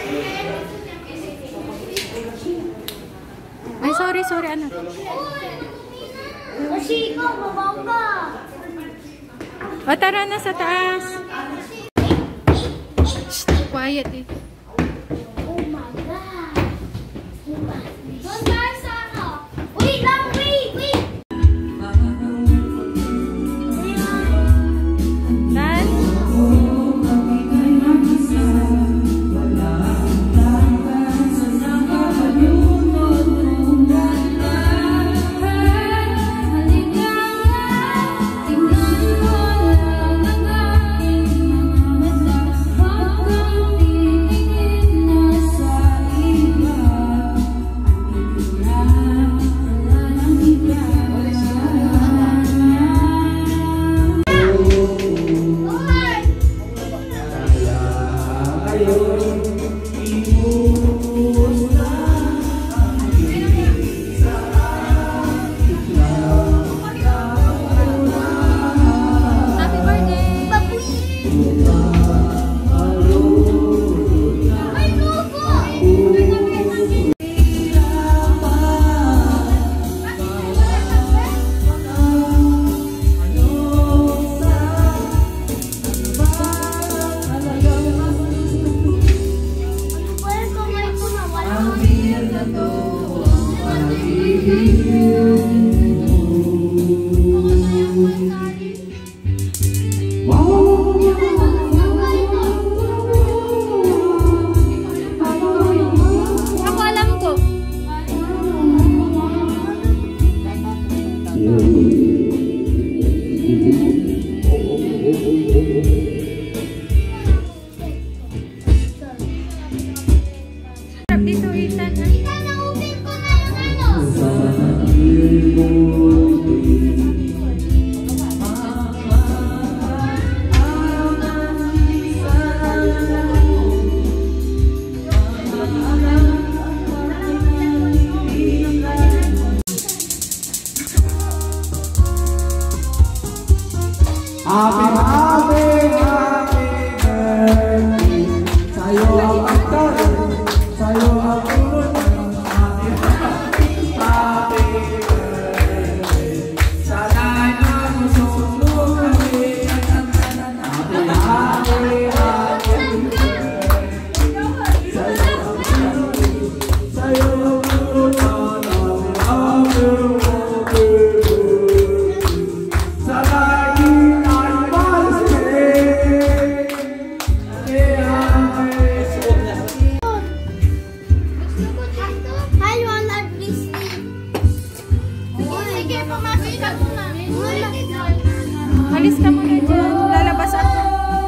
Ay, sorry, anak. Kasi ikaw, mababa. O, tara na sa taas. Shh, quiet eh. Oh my God. Doon tayo sa ano? Wait lang, wait. Nan? Dito, Ethan. Ethan, na-open ko na yung ano. Happy birthday sa'yo ang pagkaroon, sa'yo ang tulong. Happy birthday, sana'y namusunod kami ang tanan. Happy birthday, sa'yo ang tulong, sa'yo ang tulong. Alis ka muna dyan. Lalabas ako.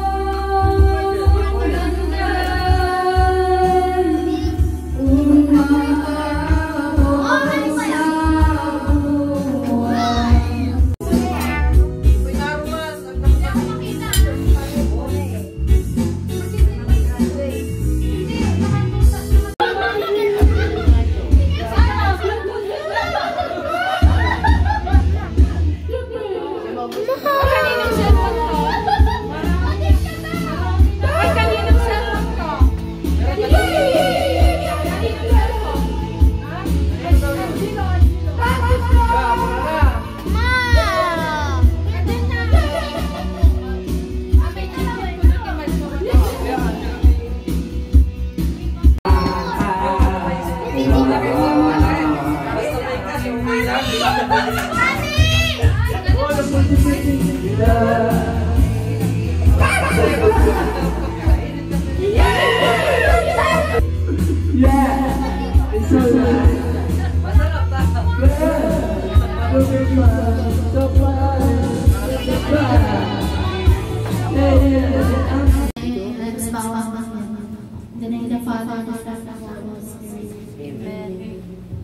Let's bow in the name of the Father, the Son, and the Holy Spirit. Amen.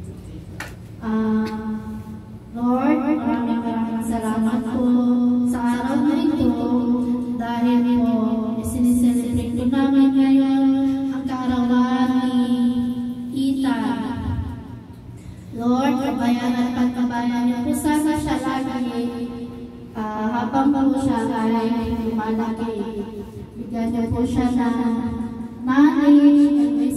Lord, maraming salamat po sa araw na ito dahil po sineselebrate po namin ngayon ang kaarawan ni Ethan. Lord, kabayan at pagkabayan niyo po sana siya lagi habang po siya ay lumalaki. Bigyan niyo po siya ng knowledge and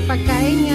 pagkain